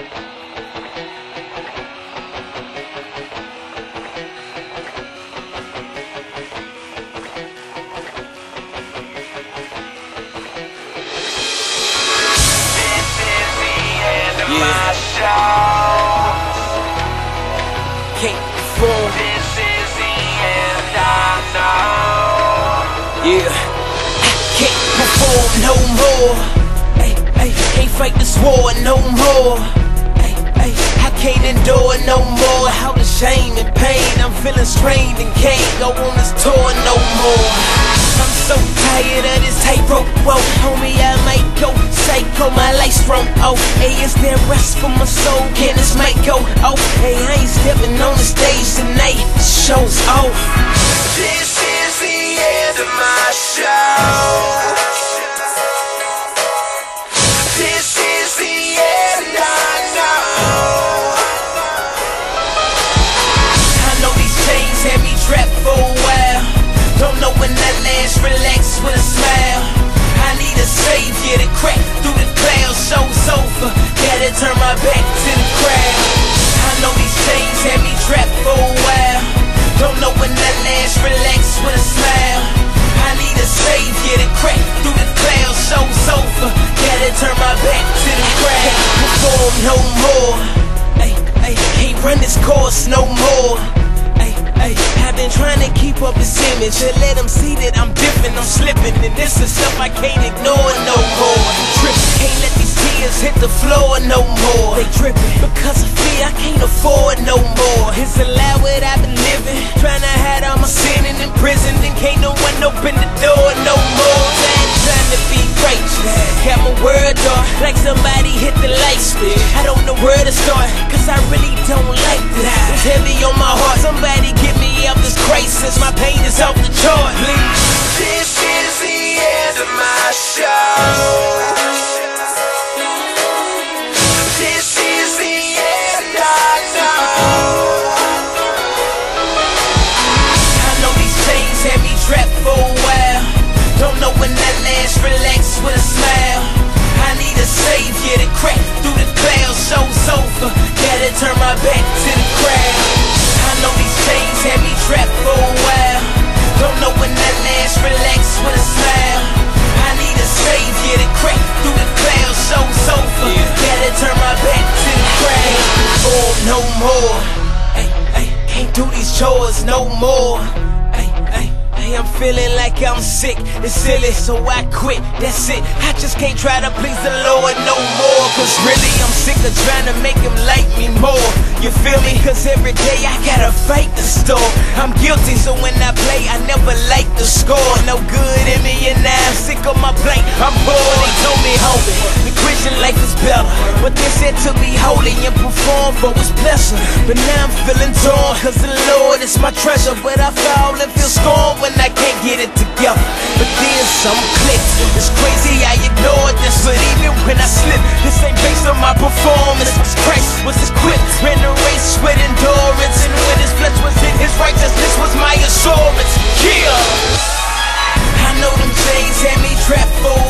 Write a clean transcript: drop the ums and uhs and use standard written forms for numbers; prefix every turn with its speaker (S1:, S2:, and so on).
S1: Can't perform.
S2: This is the end, I know.
S1: Yeah, I can't perform no more. Can't fight this war no more. I can't endure no more. How the shame and pain. I'm feeling strained and can't go on this tour no more. I'm so tired of this tightrope. Whoa, homie, I might go psycho. My life's from is there rest for my soul? Can this mic go? I ain't stepping on the stage tonight. The show's off.
S2: This is the end of my show. This is the end, I know.
S1: I know these chains had me trapped for a while. Don't know when that last, relax with a smile. I need a savior to crack through the clouds. Show's over, gotta turn my back to the crowd. I know these chains had me trapped for a while. Don't know when that last, relax with a smile. I need a savior to crack through the clouds. Show's over, gotta turn my back to the crowd. Perform no more. Can't run this course no more. I've been trying to keep up this image to let them see that I'm different, I'm slipping, and this is stuff I can't ignore no more. Can't let these tears hit the floor no more. They dripping because of fear I can't afford no more. It's a lie what I've been living, trying to hide all my sin and in prison, and can't no one open the door no more. Trying to be righteous, got my word on like somebody hit the light switch. I don't know where to start, cause I really don't like this. It's heavy on my heart, somebody get me out this crisis. My pain is off the chart, please.
S2: This is the end of my show. This is the end, I know.
S1: I know these chains had me trapped for a while. Don't know when that last, relax with a smile. I need a savior to crack through the clouds. Show's over, gotta turn my back to the crowd. I know these chains had me trapped for a while. Don't know when that last, relax with a smile. I need a savior to crack through the clouds. Show's over, gotta turn my back to the crowd. Perform no more. Can't do these chores no more. I'm feeling like I'm sick, it's silly, so I quit, that's it. I just can't try to please the Lord no more. Cause really I'm sick of trying to make him like me more. You feel me? Cause every day I gotta fight the storm. I'm guilty, so when I play I never like the score. No good in me and now I'm sick of my plate, I'm bored. They told me, homie, the Christian life is better, but they said to be holy and perform for his pleasure. But now I'm feeling torn, cause the Lord is my treasure. But I fall and feel scorned when I can't get it together. But then some clicks. It's crazy I ignored this, but even when I slip, this ain't based on my performance. Cause Christ was equipped, ran the race with endurance, and when his flesh was in his righteousness was my assurance. Yeah, I know them chains had me trapped for